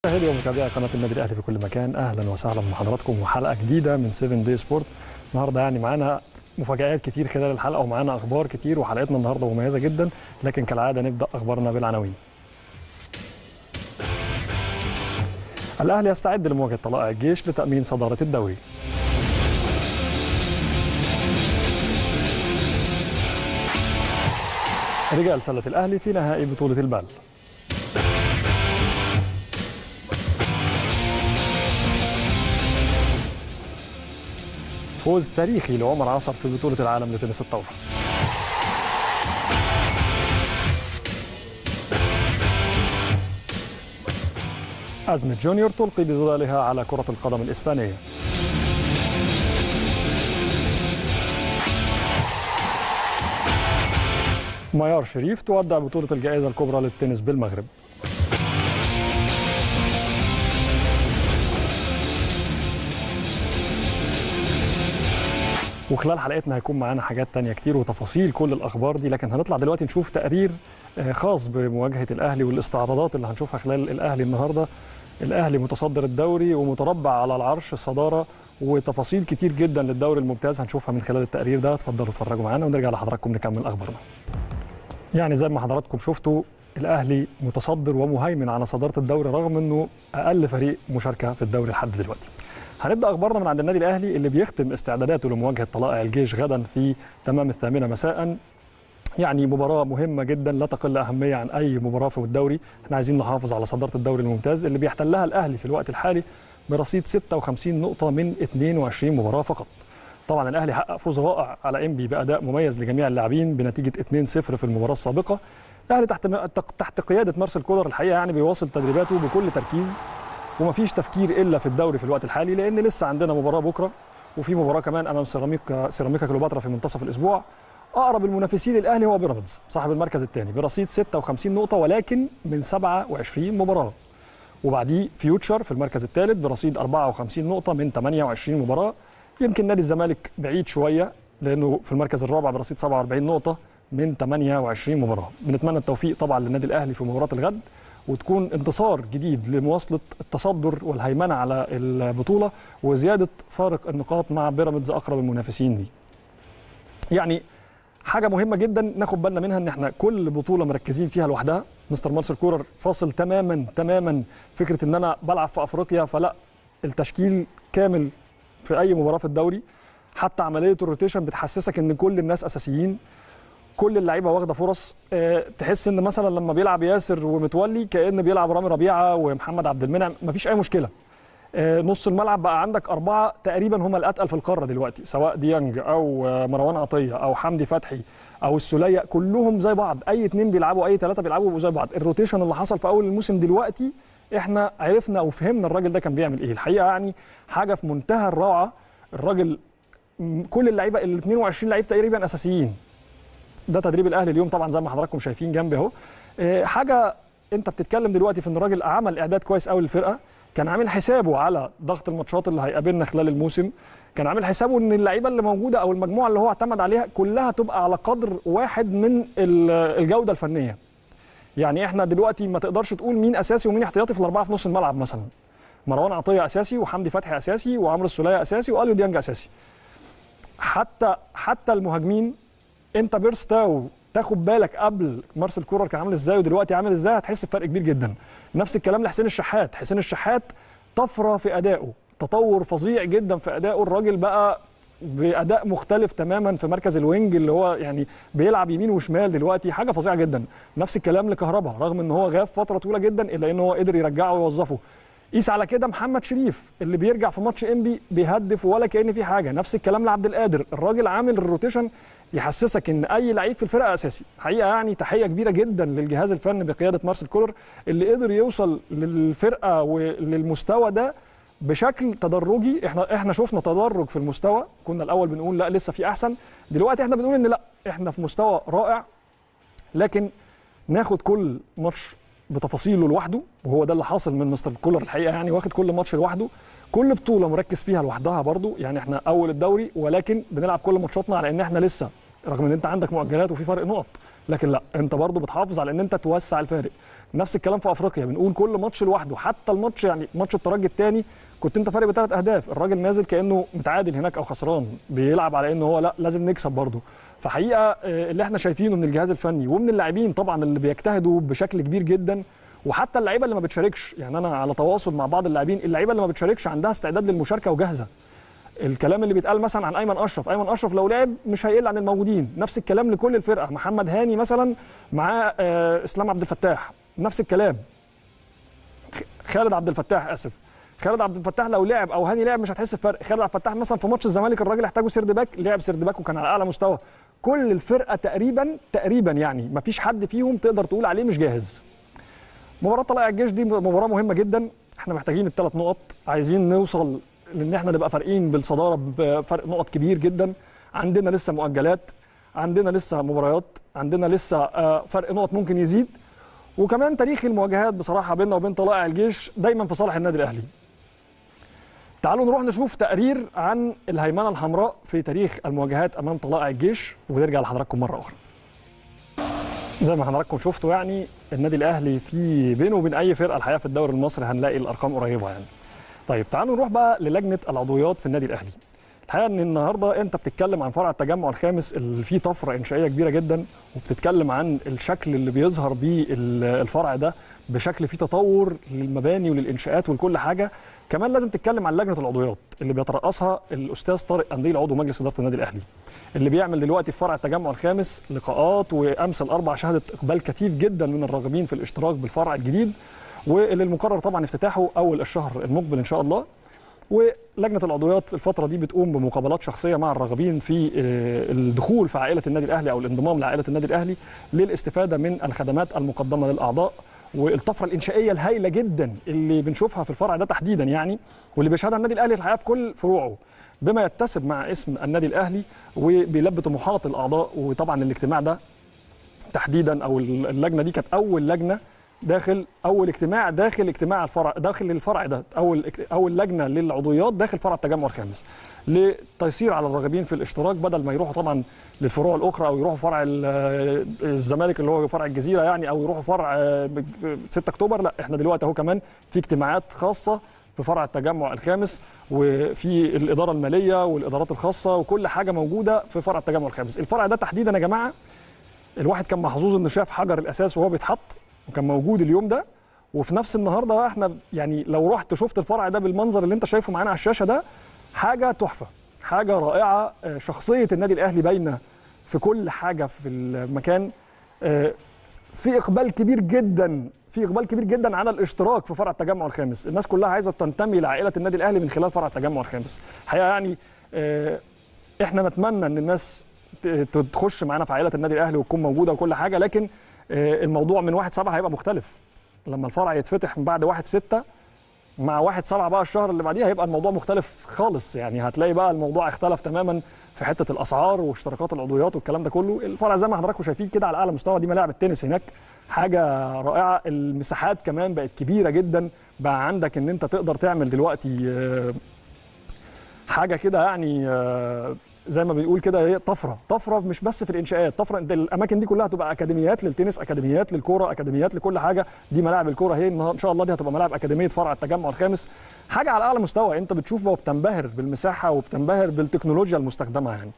مشاهدي ومتابعي قناه النادي الاهلي في كل مكان، اهلا وسهلا بحضراتكم وحلقه جديده من 7 داي سبورت. النهارده يعني معانا مفاجآت كتير خلال الحلقه ومعانا اخبار كتير، وحلقتنا النهارده مميزه جدا، لكن كالعاده نبدا اخبارنا بالعناوين. الاهلي يستعد لمواجهه طلائع الجيش لتامين صداره الدوري. رجال سله الاهلي في نهائي بطوله البال. فوز تاريخي لعمر عصر في بطولة العالم لتنس الطاولة. أزمة جونيور تلقي بظلالها على كرة القدم الإسبانية. ميار شريف تودع بطولة الجائزة الكبرى للتنس بالمغرب. وخلال حلقتنا هيكون معانا حاجات تانية كتير وتفاصيل كل الأخبار دي، لكن هنطلع دلوقتي نشوف تقرير خاص بمواجهة الأهلي والاستعراضات اللي هنشوفها خلال الأهلي النهاردة. الأهلي متصدر الدوري ومتربع على العرش الصدارة، وتفاصيل كتير جدا للدوري الممتاز هنشوفها من خلال التقرير ده. اتفضلوا اتفرجوا معانا ونرجع لحضراتكم نكمل أخبارنا. يعني زي ما حضراتكم شفتوا الأهلي متصدر ومهيمن على صدارة الدوري رغم أنه أقل فريق مشاركة في الدوري لحد دلوقتي. هنبدأ أخبارنا من عند النادي الأهلي اللي بيختم استعداداته لمواجهة طلائع الجيش غدا في تمام 8 مساء. يعني مباراة مهمة جدا لا تقل أهمية عن أي مباراة في الدوري. احنا عايزين نحافظ على صدارة الدوري الممتاز اللي بيحتلها الأهلي في الوقت الحالي برصيد 56 نقطة من 22 مباراة فقط. طبعا الأهلي حقق فوز رائع على إنبي بأداء مميز لجميع اللاعبين بنتيجة 2-0 في المباراة السابقة. الأهلي تحت قيادة مارسيل كولر الحقيقة يعني بيواصل تدريباته بكل تركيز، ومفيش تفكير الا في الدوري في الوقت الحالي، لان لسه عندنا مباراه بكره وفي مباراه كمان امام سيراميكا كليوباترا في منتصف الاسبوع. اقرب المنافسين للاهلي هو بيراميدز صاحب المركز الثاني برصيد 56 نقطه ولكن من 27 مباراه، وبعديه فيوتشر في المركز الثالث برصيد 54 نقطه من 28 مباراه. يمكن نادي الزمالك بعيد شويه لانه في المركز الرابع برصيد 47 نقطه من 28 مباراه. بنتمنى التوفيق طبعا للنادي الاهلي في مباراه الغد، وتكون انتصار جديد لمواصلة التصدر والهيمنة على البطولة وزيادة فارق النقاط مع بيراميدز أقرب المنافسين دي. يعني حاجة مهمة جدا ناخد بالنا منها ان احنا كل بطولة مركزين فيها لوحدها. مستر مارسيل كولر فاصل تماما فكرة ان انا بلعب في افريقيا، فلا، التشكيل كامل في اي مباراة في الدوري. حتى عملية الروتيشن بتحسسك ان كل الناس اساسيين، كل اللعيبه واخده فرص. تحس ان مثلا لما بيلعب ياسر ومتولي كأن بيلعب رامي ربيعه ومحمد عبد المنعم، مفيش اي مشكله. نص الملعب بقى عندك 4 تقريبا هم الاتقل في القاره دلوقتي، سواء ديانج او مروان عطيه او حمدي فتحي او السوليه، كلهم زي بعض. اي 2 بيلعبوا اي 3 بيلعبوا زي بعض. الروتيشن اللي حصل في اول الموسم دلوقتي احنا عرفنا او فهمنا الراجل ده كان بيعمل ايه. الحقيقه يعني حاجه في منتهى الروعه. الراجل كل اللعيبه ال 22 لعيب تقريبا اساسيين. ده تدريب الاهلي اليوم طبعا زي ما حضراتكم شايفين جنبي اهو. حاجه انت بتتكلم دلوقتي في ان الراجل عمل اعداد كويس قوي للفرقه، كان عامل حسابه على ضغط الماتشات اللي هيقابلنا خلال الموسم، كان عامل حسابه ان اللعيبه اللي موجوده او المجموعه اللي هو اعتمد عليها كلها تبقى على قدر واحد من الجوده الفنيه. يعني احنا دلوقتي ما تقدرش تقول مين اساسي ومين احتياطي في الاربعه في نص الملعب. مثلا مروان عطيه اساسي وحمدي فتحي اساسي وعمرو السوليه اساسي واليو ديانج اساسي. حتى المهاجمين انت بيرستاو تاخد بالك قبل مارسيل كولر كان عامل ازاي ودلوقتي عامل ازاي، هتحس بفرق كبير جدا. نفس الكلام لحسين الشحات. حسين الشحات طفره في ادائه، تطور فظيع جدا في ادائه. الراجل بقى باداء مختلف تماما في مركز الوينج اللي هو يعني بيلعب يمين وشمال دلوقتي، حاجه فظيعه جدا. نفس الكلام لكهربا، رغم ان هو غاب فتره طويله جدا الا ان هو قدر يرجعه ويوظفه. قيس على كده محمد شريف اللي بيرجع في ماتش انبي بيهدف ولا كأن في حاجه. نفس الكلام لعبد القادر. الراجل عامل الروتيشن يحسسك ان اي لعيب في الفرقه اساسي. حقيقه يعني تحيه كبيره جدا للجهاز الفني بقياده مارسيل كولر اللي قدر يوصل للفرقه وللمستوى ده بشكل تدرجي. احنا شفنا تدرج في المستوى. كنا الاول بنقول لا لسه في احسن، دلوقتي احنا بنقول ان لا احنا في مستوى رائع. لكن ناخد كل ماتش بتفاصيله لوحده، وهو ده اللي حاصل من مستر كولر الحقيقه. يعني واخد كل ماتش لوحده، كل بطوله مركز فيها لوحدها برضو. يعني احنا اول الدوري ولكن بنلعب كل ماتشاتنا على ان احنا لسه، رغم ان انت عندك مؤجلات وفي فرق نقط، لكن لا انت برضو بتحافظ على ان انت توسع الفارق. نفس الكلام في افريقيا، بنقول كل ماتش لوحده، حتى الماتش يعني ماتش الترجي الثاني كنت انت فارق ب3 اهداف، الراجل نازل كانه متعادل هناك او خسران، بيلعب على انه هو لا لازم نكسب برضه. فحقيقه اللي احنا شايفينه من الجهاز الفني ومن اللاعبين طبعا اللي بيجتهدوا بشكل كبير جدا، وحتى اللعيبه اللي ما بتشاركش، يعني انا على تواصل مع بعض اللاعبين، اللعيبه اللي ما بتشاركش عندها استعداد للمشاركه وجاهزه. الكلام اللي بيتقال مثلا عن ايمن اشرف، ايمن اشرف لو لعب مش هيقل عن الموجودين، نفس الكلام لكل الفرقه، محمد هاني مثلا مع اسلام عبد الفتاح نفس الكلام، خالد عبد الفتاح اسف، خالد عبد الفتاح لو لعب او هاني لعب مش هتحس بفرق. خالد عبد الفتاح مثلا في ماتش الزمالك الراجل احتاجه سيرد باك، لعب سيرد باك وكان على اعلى مستوى. كل الفرقه تقريبا يعني ما فيش حد فيهم تقدر تقول عليه مش جاهز. مباراه طلائع الجيش دي مباراه مهمه جدا، احنا محتاجين ال3 نقط، عايزين نوصل لان احنا نبقى فارقين بالصداره بفرق نقط كبير جدا. عندنا لسه مؤجلات، عندنا لسه مباريات، عندنا لسه فرق نقط ممكن يزيد، وكمان تاريخ المواجهات بصراحه بيننا وبين طلائع الجيش دايما في صالح النادي الاهلي. تعالوا نروح نشوف تقرير عن الهيمنه الحمراء في تاريخ المواجهات امام طلائع الجيش ونرجع لحضراتكم مره اخرى. زي ما حضراتكم شفتوا يعني النادي الاهلي في بينه وبين اي فرقه الحقيقه في الدوري المصري هنلاقي الارقام قريبه يعني. طيب تعالوا نروح بقى للجنه العضويات في النادي الاهلي. الحقيقه ان النهارده انت بتتكلم عن فرع التجمع الخامس اللي فيه طفره انشائيه كبيره جدا، وبتتكلم عن الشكل اللي بيظهر بيه الفرع ده بشكل فيه تطور للمباني وللانشاءات ولكل حاجه. كمان لازم تتكلم عن لجنه العضويات اللي بيترأسها الاستاذ طارق قنديل عضو مجلس اداره النادي الاهلي، اللي بيعمل دلوقتي في فرع التجمع الخامس لقاءات، وامس الاربع شهدت اقبال كثيف جدا من الراغبين في الاشتراك بالفرع الجديد، واللي المقرر طبعا افتتاحه اول الشهر المقبل ان شاء الله. ولجنه العضويات الفتره دي بتقوم بمقابلات شخصيه مع الراغبين في الدخول في عائله النادي الاهلي او الانضمام لعائله النادي الاهلي للاستفاده من الخدمات المقدمه للاعضاء، والطفره الانشائيه الهائله جدا اللي بنشوفها في الفرع ده تحديدا يعني، واللي بيشهدها النادي الاهلي الحقيقه بكل فروعه بما يتسم مع اسم النادي الاهلي وبيلبي طموحات الاعضاء. وطبعا الاجتماع ده تحديدا او اللجنه دي كانت اول لجنه داخل اول اجتماع داخل اجتماع الفرع داخل الفرع ده، اول لجنه للعضويات داخل فرع التجمع الخامس لتيسير على الراغبين في الاشتراك، بدل ما يروحوا طبعا للفروع الاخرى او يروحوا فرع الزمالك اللي هو فرع الجزيره يعني، او يروحوا فرع 6 اكتوبر. لا احنا دلوقتي اهو كمان في اجتماعات خاصه في فرع التجمع الخامس، وفي الاداره الماليه والادارات الخاصه وكل حاجه موجوده في فرع التجمع الخامس. الفرع ده تحديدا يا جماعه الواحد كان محظوظ انه شاف حجر الاساس وهو بيتحط وكان موجود اليوم ده، وفي نفس النهارده احنا يعني لو رحت شفت الفرع ده بالمنظر اللي انت شايفه معانا على الشاشه ده، حاجه تحفه، حاجه رائعه. شخصيه النادي الاهلي باينه في كل حاجه في المكان. في اقبال كبير جدا على الاشتراك في فرع التجمع الخامس، الناس كلها عايزه تنتمي لعائله النادي الاهلي من خلال فرع التجمع الخامس. الحقيقه يعني احنا نتمنى ان الناس تخش معانا في عائله النادي الاهلي وتكون موجوده وكل حاجه، لكن الموضوع من 1/7 هيبقى مختلف لما الفرع يتفتح من بعد 1/6 مع 1/7 بقى الشهر اللي بعديه هيبقى الموضوع مختلف خالص يعني. هتلاقي بقى الموضوع اختلف تماما في حته الاسعار واشتراكات العضويات والكلام ده كله. الفرع زي ما حضراتكم شايفين كده على اعلى مستوى، دي ملاعب التنس هناك حاجه رائعه. المساحات كمان بقت كبيره جدا، بقى عندك ان انت تقدر تعمل دلوقتي حاجه كده يعني زي ما بنقول كده هي طفره مش بس في الانشاءات، طفره انت الاماكن دي كلها هتبقى اكاديميات للتنس، اكاديميات للكوره، اكاديميات لكل حاجه. دي ملاعب الكوره هي ان شاء الله دي هتبقى ملاعب اكاديميه فرع التجمع الخامس، حاجه على اعلى مستوى انت بتشوفها وبتنبهر بالمساحه وبتنبهر بالتكنولوجيا المستخدمه يعني.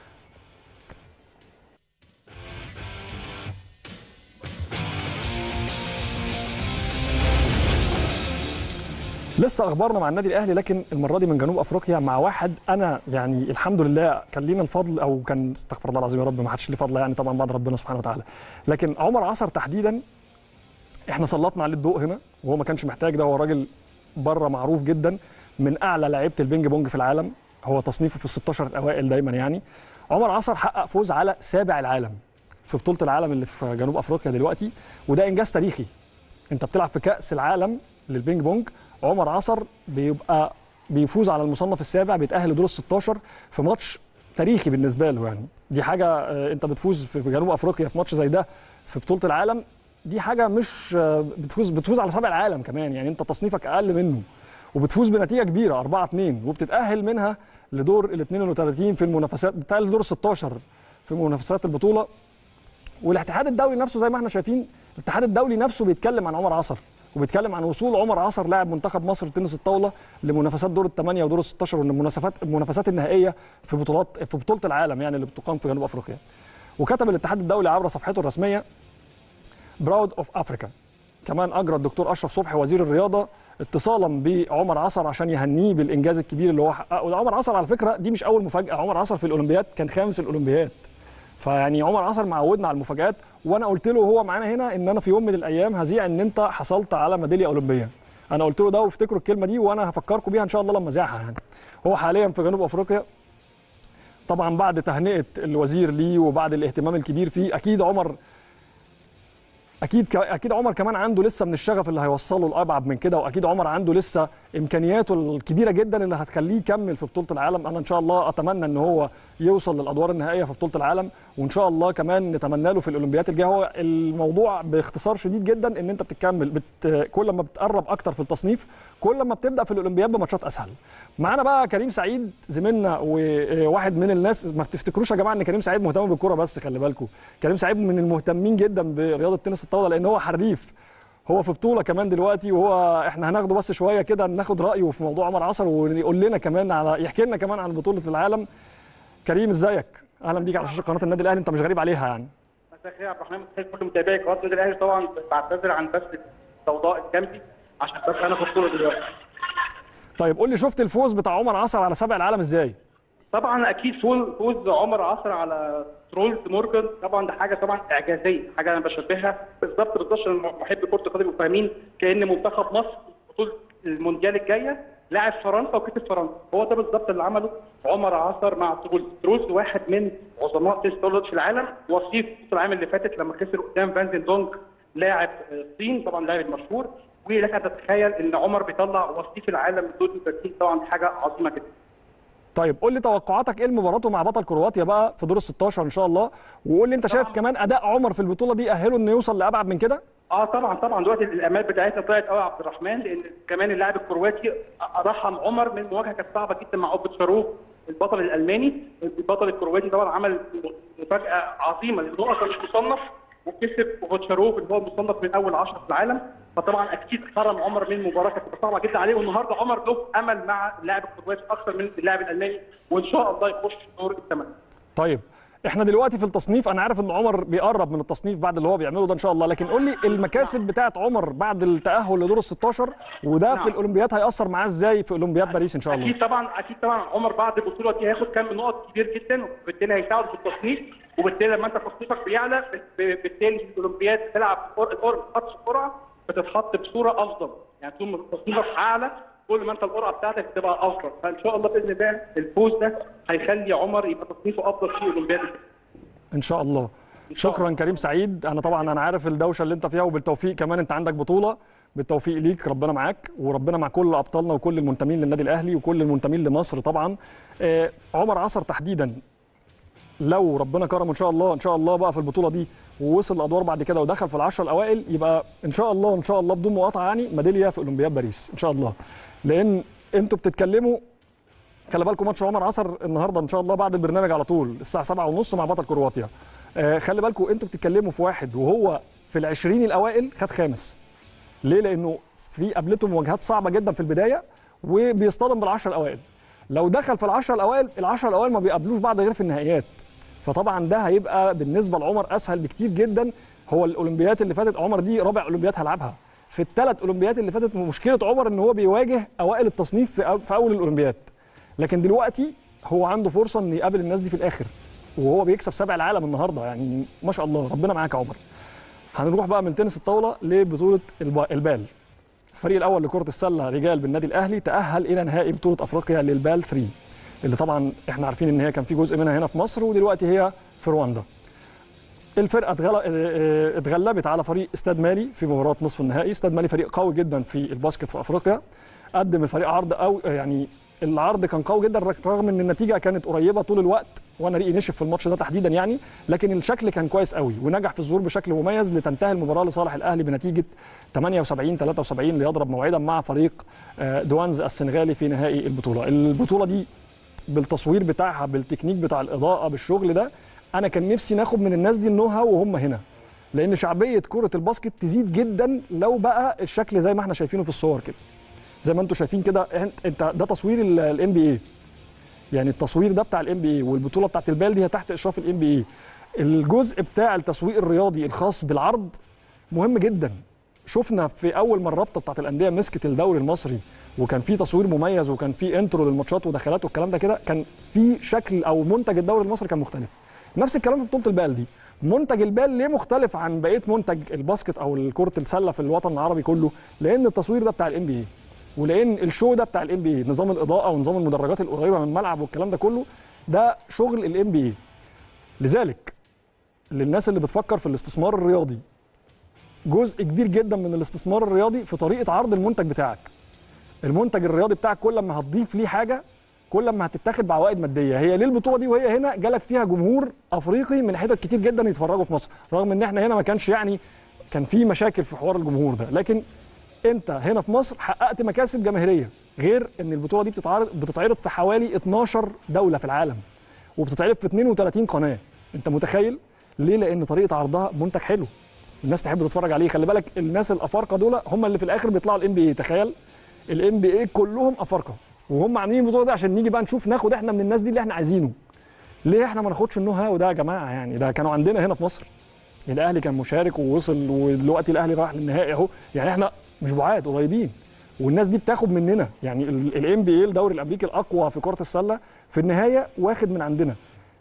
لسه اخبارنا مع النادي الاهلي، لكن المره دي من جنوب افريقيا مع واحد انا يعني الحمد لله كان لينا الفضل، او كان استغفر الله العظيم يا رب ما حدش ليه فضل يعني طبعا بعد ربنا سبحانه وتعالى، لكن عمر عصر تحديدا احنا سلطنا عليه الضوء هنا وهو ما كانش محتاج. ده هو راجل بره معروف جدا من اعلى لعيبه البينج بونج في العالم، هو تصنيفه في ال16 الاوائل دايما يعني. عمر عصر حقق فوز على سابع العالم في بطوله العالم اللي في جنوب افريقيا دلوقتي، وده انجاز تاريخي. انت بتلعب في كاس العالم للبينج بونج، عمر عصر بيبقى بيفوز على المصنف السابع، بيتأهل لدور ال16 في ماتش تاريخي بالنسبه له يعني. دي حاجه انت بتفوز في جنوب افريقيا في ماتش زي ده في بطوله العالم، دي حاجه مش بتفوز على سابع العالم كمان يعني، انت تصنيفك اقل منه وبتفوز بنتيجه كبيره 4-2 وبتتأهل منها لدور ال 32 في المنافسات، بتتأهل لدور ال16 في منافسات البطوله. والاتحاد الدولي نفسه زي ما احنا شايفين الاتحاد الدولي نفسه بيتكلم عن عمر عصر، وبيتكلم عن وصول عمر عصر لاعب منتخب مصر لتنس الطاوله لمنافسات دور الثمانيه ودور ال16 والمنافسات النهائيه في بطوله العالم يعني اللي بتقام في جنوب افريقيا. وكتب الاتحاد الدولي عبر صفحته الرسميه براود اوف افريكا. كمان اجرى الدكتور اشرف صبحي وزير الرياضه اتصالا بعمر عصر عشان يهنيه بالانجاز الكبير اللي هو حققه. وده عمر عصر على فكره دي مش اول مفاجاه، عمر عصر في الاولمبياد كان خامس الاولمبياد. فيعني عمر عصر معودنا على المفاجآت، وانا قلت له وهو معانا هنا ان انا في يوم من الايام هذيع ان انت حصلت على ميداليه اولمبيه. انا قلت له ده وافتكروا الكلمه دي وانا هفكركم بيها ان شاء الله لما اذيعها يعني. هو حاليا في جنوب افريقيا طبعا بعد تهنئه الوزير ليه وبعد الاهتمام الكبير فيه. اكيد عمر كمان عنده لسه من الشغف اللي هيوصله لابعد من كده، واكيد عمر عنده لسه امكانياته الكبيره جدا اللي هتخليه يكمل في بطوله العالم. انا ان شاء الله اتمنى ان هو يوصل للادوار النهائيه في بطوله العالم، وان شاء الله كمان نتمنى له في الاولمبيات الجايه. هو الموضوع باختصار شديد جدا ان انت بتكمل كل ما بتقرب اكتر في التصنيف كل ما بتبدا في الاولمبياد بماتشات اسهل. معانا بقى كريم سعيد زميلنا وواحد من الناس، ما تفتكروش يا جماعه ان كريم سعيد مهتم بالكوره بس، خلي بالكم كريم سعيد من المهتمين جدا برياضه تنس الطاوله لان هو حريف. هو في بطوله كمان دلوقتي، وهو احنا هناخده بس شويه كده ناخد رايه في موضوع عمر عصر ويقول لنا كمان يحكي لنا كمان عن بطوله العالم. كريم ازيك؟ اهلا بيك على شاشه قناه النادي الاهلي، انت مش غريب عليها يعني. مساء الخير يا عبد الرحمن، مساء كل متابعي قناه النادي الاهلي. طبعا بعتذر عن بث الضوضاء الجنبي عشان بس انا في البطوله دلوقتي. طيب قول لي شفت الفوز بتاع عمر عصر على سابق العالم ازاي؟ طبعا اكيد فوز عمر عصر على ترولز مورجان، طبعا ده حاجه طبعا اعجازيه، حاجه انا بشبهها بالظبط محب كره القدم وفاهمين كان منتخب مصر بطوله المونديال الجايه لاعب فرنسا وكسب فرنسا. هو ده بالظبط اللي عمله عمر عصر مع ترولز واحد من عظماء تنس الطاوله في العالم، وصيف العام اللي فاتت لما خسر قدام فان دونج لاعب الصين، طبعا لاعب مشهور. ولك ان تتخيل ان عمر بيطلع وصيف العالم من دون ترتيب، طبعا حاجه عظيمه جدا. طيب قول لي توقعاتك ايه لمباراته مع بطل كرواتيا بقى في دور ال16 ان شاء الله، وقول لي انت شايف كمان اداء عمر في البطوله دي اهله انه يوصل لابعد من كده؟ طبعا دلوقتي الامال بتاعتنا طلعت قوي يا عبد الرحمن، لان كمان اللاعب الكرواتي رحم عمر من مواجهه كانت صعبه جدا مع اوبتشاروف البطل الالماني. البطل الكرواتي طبعا عمل مفاجاه عظيمه للنقط مش مصنف، وكسب اوبتشاروف اللي هو مصنف من اول 10 في العالم. فطبعا اكيد حرم عمر من مباراه كانت صعبه جدا عليه، والنهارده عمر له امل مع اللاعب الكرواتي اكثر من اللاعب الالماني، وان شاء الله يخش في دور الثمانيه. طيب احنا دلوقتي في التصنيف، انا عارف ان عمر بيقرب من التصنيف بعد اللي هو بيعمله ده ان شاء الله، لكن قول لي المكاسب بتاعه عمر بعد التاهل لدور ال16 وده في الاولمبياد هياثر معاه ازاي في اولمبياد باريس ان شاء الله؟ اكيد طبعا عمر بعد البطوله دي هياخد كم نقط كبير جدا، وبالتالي هيساعد في التصنيف، وبالتالي لما انت تصنيفك بيعلى بالتالي في الاولمبياد تلعب خط القرعه بتتحط بصوره افضل، يعني طول تصنيفك اعلى كل ما انت القرعه بتاعتك تبقى افضل. فان شاء الله باذن الله الفوز ده هيخلي عمر يبقى تصنيفه افضل في الاولمبياد ان شاء الله. شكرا كريم سعيد. انا عارف الدوشه اللي انت فيها، وبالتوفيق كمان، انت عندك بطوله، بالتوفيق ليك، ربنا معاك وربنا مع كل ابطالنا وكل المنتمين للنادي الاهلي وكل المنتمين لمصر طبعا. عمر عصر تحديدا لو ربنا كرمه ان شاء الله بقى في البطوله دي ووصل الادوار بعد كده ودخل في العشره الاوائل، يبقى ان شاء الله بدون مقاطعه يعني ميداليه في اولمبياد باريس ان شاء الله. لان انتوا بتتكلموا، خلي بالكم ماتش عمر عصر النهارده ان شاء الله بعد البرنامج على طول الساعه 7:30 مع بطل كرواتيا. خلي بالكم انتوا بتتكلموا في واحد وهو في ال20 الاوائل خد خامس. ليه؟ لانه في قابلته مواجهات صعبه جدا في البدايه وبيصطدم بالعشره الاوائل. لو دخل في العشره الاوائل ما بيقابلوش بعض غير في النهائيات. فطبعا ده هيبقى بالنسبه لعمر اسهل بكتير جدا. هو الاولمبيات اللي فاتت عمر دي رابع اولمبيات هلعبها. في الثلاث اولمبيات اللي فاتت مشكله عمر ان هو بيواجه اوائل التصنيف في اول الاولمبيات. لكن دلوقتي هو عنده فرصه ان يقابل الناس دي في الاخر، وهو بيكسب سابع العالم النهارده، يعني ما شاء الله ربنا معاك يا عمر. هنروح بقى من تنس الطاوله لبطوله البال. الفريق الاول لكره السله رجال بالنادي الاهلي تاهل الى نهائي بطوله افريقيا للبال 3 اللي طبعا احنا عارفين ان هي كان في جزء منها هنا في مصر ودلوقتي هي في رواندا. الفرقه اتغلبت على فريق استاد مالي في مباراه نصف النهائي. استاد مالي فريق قوي جدا في الباسكت في افريقيا. قدم الفريق عرض يعني العرض كان قوي جدا رغم ان النتيجه كانت قريبه طول الوقت، وانا ريقي نشف في الماتش ده تحديدا يعني، لكن الشكل كان كويس قوي ونجح في الظهور بشكل مميز لتنتهي المباراه لصالح الاهلي بنتيجه 78-73 ليضرب موعدا مع فريق دوانز السنغالي في نهائي البطوله. البطوله دي بالتصوير بتاعها، بالتكنيك بتاع الاضاءه، بالشغل ده، انا كان نفسي ناخد من الناس دي النو هاو وهم هنا. لان شعبيه كره الباسكت تزيد جدا لو بقى الشكل زي ما احنا شايفينه في الصور كده، زي ما انتم شايفين كده. انت ده تصوير الام بي اي، يعني التصوير ده بتاع الام بي اي، والبطوله بتاعت البال دي تحت اشراف الام بي اي. الجزء بتاع التسويق الرياضي الخاص بالعرض مهم جدا. شفنا في اول ما الرابطه بتاعت الانديه مسكت الدوري المصري وكان في تصوير مميز وكان في انترو للماتشات ودخلات والكلام ده كده، كان في شكل او منتج الدوري المصري كان مختلف. نفس الكلام في بطوله البال دي. منتج البال ليه مختلف عن بقيه منتج الباسكت او كره السله في الوطن العربي كله؟ لان التصوير ده بتاع الام بي اي، ولان الشو ده بتاع الام بي اي، نظام الاضاءه ونظام المدرجات القريبه من الملعب والكلام ده كله، ده شغل الام بي اي. لذلك للناس اللي بتفكر في الاستثمار الرياضي، جزء كبير جدا من الاستثمار الرياضي في طريقه عرض المنتج بتاعك. المنتج الرياضي بتاعك كل ما هتضيف ليه حاجه كل ما هتتاخد بعوائد ماديه. هي ليه البطوله دي وهي هنا جالك فيها جمهور افريقي من حتت كتير جدا يتفرجوا في مصر، رغم ان احنا هنا ما كانش يعني كان في مشاكل في حوار الجمهور ده، لكن انت هنا في مصر حققت مكاسب جماهيريه، غير ان البطوله دي بتتعرض في حوالي 12 دوله في العالم وبتتعرض في 32 قناه. انت متخيل ليه؟ لان طريقه عرضها منتج حلو، الناس تحب تتفرج عليه. خلي بالك الناس الافارقه دول هم اللي في الاخر بيطلعوا الام بي اي. تخيل الام بي اي كلهم افارقه، وهم عاملين البطوله دي عشان نيجي بقى نشوف ناخد احنا من الناس دي اللي احنا عايزينه. ليه احنا ما ناخدش النو هاو ده يا جماعه؟ يعني ده كانوا عندنا هنا في مصر، الاهلي كان مشارك ووصل، ودلوقتي الاهلي راح للنهائي اهو. يعني احنا مش بعاد، قريبين، والناس دي بتاخد مننا. يعني الام بي اي الدوري الامريكي الاقوى في كره السله في النهايه واخد من عندنا.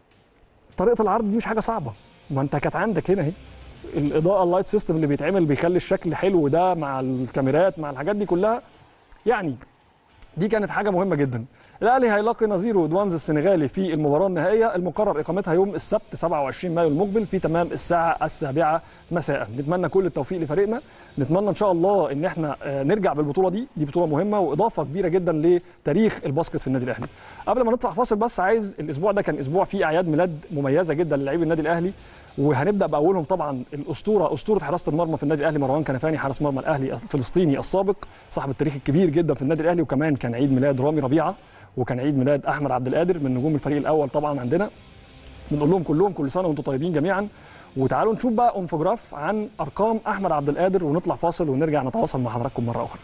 طريقه العرض دي مش حاجه صعبه، ما انت كانت عندك هنا اهي. الاضاءه اللايت سيستم اللي بيتعمل بيخلي الشكل حلو ده مع الكاميرات مع الحاجات دي كلها، يعني دي كانت حاجه مهمه جدا. الاهلي هيلاقي نظيره دوانز السنغالي في المباراه النهائيه المقرر اقامتها يوم السبت 27 مايو المقبل في تمام الساعه 7 مساء. نتمنى كل التوفيق لفريقنا، نتمنى ان شاء الله ان احنا نرجع بالبطوله دي بطوله مهمه واضافه كبيره جدا لتاريخ الباسكت في النادي الاهلي. قبل ما نطلع فاصل بس عايز، الاسبوع ده كان اسبوع فيه اعياد ميلاد مميزه جدا للاعبي النادي الاهلي، وهنبدا باولهم طبعا اسطوره حراسه المرمى في النادي الاهلي مروان كنفاني، حارس مرمى الاهلي الفلسطيني السابق صاحب التاريخ الكبير جدا في النادي الاهلي. وكمان كان عيد ميلاد رامي ربيعه، وكان عيد ميلاد احمد عبد القادر من نجوم الفريق الاول طبعا عندنا. بنقول لهم كلهم كل سنه وانتم طيبين جميعا. وتعالوا نشوف بقى انفوجراف عن ارقام احمد عبد القادر ونطلع فاصل ونرجع نتواصل مع حضراتكم مره اخرى.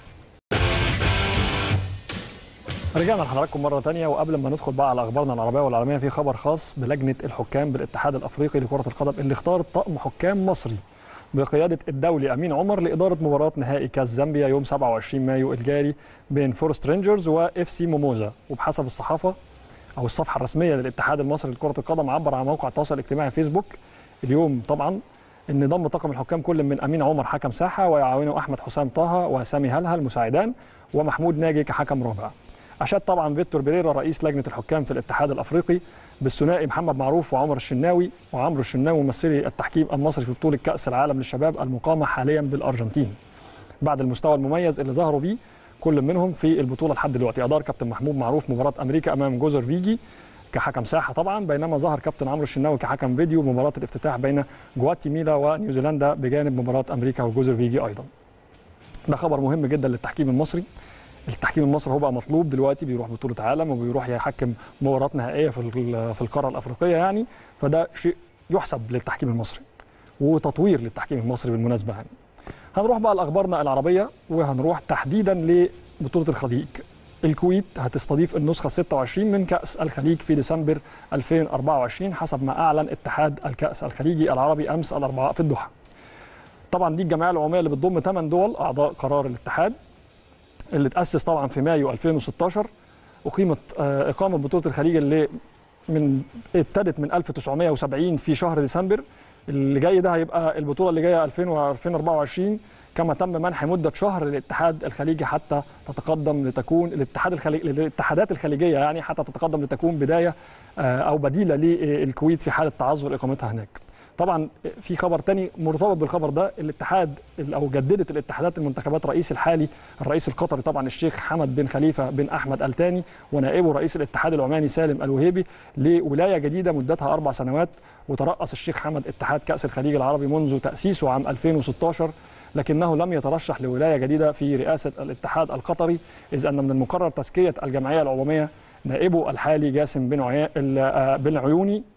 رجعنا لحضراتكم مره ثانيه، وقبل ما ندخل بقى على اخبارنا العربيه والعالميه في خبر خاص بلجنه الحكام بالاتحاد الافريقي لكره القدم اللي اختارت طقم حكام مصري بقياده الدولي امين عمر لاداره مباراه نهائي كاس زامبيا يوم 27 مايو الجاري بين فورست رينجرز واف سي موموزا. وبحسب الصحافه او الصفحه الرسميه للاتحاد المصري لكره القدم، عبر عن موقع التواصل الاجتماعي فيسبوك اليوم طبعا ان ضم طاقم الحكام كل من امين عمر حكم ساحه ويعاونه احمد حسام طه وسامي هلهل مساعدان ومحمود ناجي كحكم رابع. اشاد طبعا فيكتور بيريرا رئيس لجنه الحكام في الاتحاد الافريقي بالثنائي محمد معروف وعمر الشناوي وعمرو الشناوي ممثلي التحكيم المصري في بطوله كاس العالم للشباب المقامه حاليا بالارجنتين، بعد المستوى المميز اللي ظهروا بيه كل منهم في البطوله لحد دلوقتي. ادار كابتن محمود معروف مباراه امريكا امام جوزر فيجي كحكم ساحه طبعا، بينما ظهر كابتن عمرو الشناوي كحكم فيديو مباراه الافتتاح بين جواتيميلا ونيوزيلندا بجانب مباراه امريكا وجوزر فيجي ايضا. ده خبر مهم جدا للتحكيم المصري. التحكيم المصري هو بقى مطلوب دلوقتي، بيروح بطوله عالم وبيروح يحكم مباراه نهائيه في القاره الافريقيه يعني، فده شيء يحسب للتحكيم المصري وتطوير للتحكيم المصري بالمناسبه يعني. هنروح بقى لاخبارنا العربيه، وهنروح تحديدا لبطوله الخليج. الكويت هتستضيف النسخه 26 من كاس الخليج في ديسمبر 2024 حسب ما اعلن اتحاد الكاس الخليجي العربي امس الاربعاء في الدوحه. طبعا دي الجمعيه العموميه اللي بتضم 8 دول اعضاء قرار الاتحاد اللي تأسس طبعا في مايو 2016. إقامة بطولة الخليج اللي ابتدت من 1970 في شهر ديسمبر اللي جاي ده، هيبقى البطولة اللي جاية 2024 كما تم منح مدة شهر للاتحاد الخليجي حتى تتقدم لتكون الاتحادات الخليجية يعني حتى تتقدم لتكون بداية أو بديلة للكويت في حالة تعذر إقامتها هناك. طبعا في خبر تاني مرتبط بالخبر ده، الاتحاد او جددت الاتحادات المنتخبات رئيس الحالي الرئيس القطري طبعا الشيخ حمد بن خليفه بن احمد الثاني ونائبه رئيس الاتحاد العماني سالم الوهيبي لولايه جديده مدتها 4 سنوات. وترأس الشيخ حمد اتحاد كأس الخليج العربي منذ تأسيسه عام 2016، لكنه لم يترشح لولايه جديده في رئاسه الاتحاد القطري، اذ ان من المقرر تزكيه الجمعيه العموميه نائبه الحالي جاسم بن عيوني